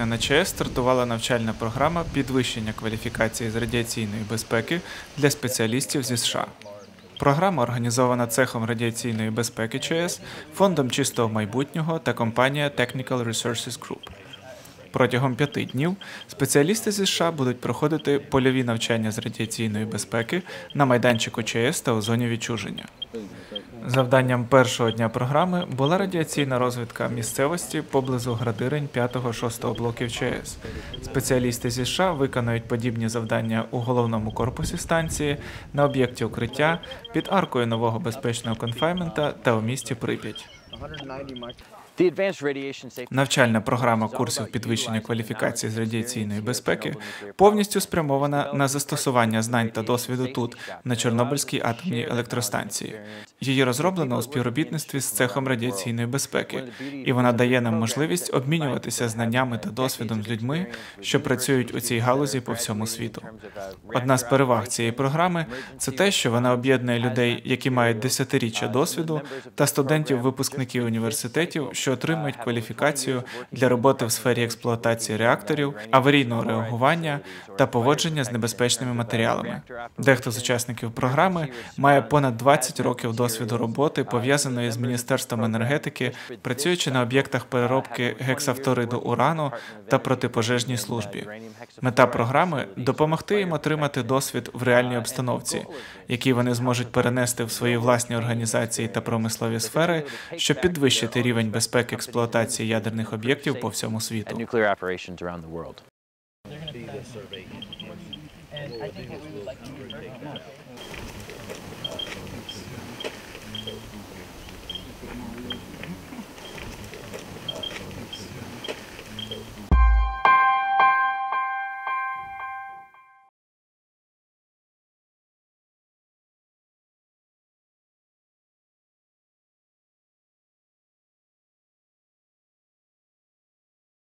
вересня на ЧАЕС стартувала навчальна програма підвищення кваліфікації з радіаційної безпеки для спеціалістів зі США. Програма організована Цехом радіаційної безпеки ЧАЕС, Фондом чистого майбутнього та компанія Technical Resources Group. Протягом 5 днів спеціалісти зі США будуть проходити польові навчання з радіаційної безпеки на майданчику ЧАЕС та у зоні відчуження. Завданням першого дня програми була радіаційна розвідка місцевості поблизу Градирень 5-6 блоків ЧАЕС. Спеціалісти зі США виконають подібні завдання у головному корпусі станції, на об'єкті укриття, під аркою нового безпечного конфайнмента та у місті Прип'ять. Навчальна програма курсів підвищення кваліфікації з радіаційної безпеки повністю спрямована на застосування знань та досвіду тут, на Чорнобильській атомній електростанції. Її розроблено у співробітництві з Цехом радіаційної безпеки, і вона дає нам можливість обмінюватися знаннями та досвідом з людьми, що працюють у цій галузі по всьому світу. Одна з переваг цієї програми – це те, що вона об'єднує людей, які мають десятиріччя досвіду, та студентів-випускників університетів, що отримують кваліфікацію для роботи в сфері експлуатації реакторів, аварійного реагування та поводження з небезпечними матеріалами. Дехто з учасників програми має понад 20 років досвіду роботи, пов'язаної з Міністерством енергетики, працюючи на об'єктах переробки гексафториду урану та протипожежній службі. Мета програми – допомогти їм отримати досвід в реальній обстановці, який вони зможуть перенести в свої власні організації та промислові сфери, щоб підвищити рівень безпеки експлуатації ядерних об'єктів по всьому світу. And I think what we would like to do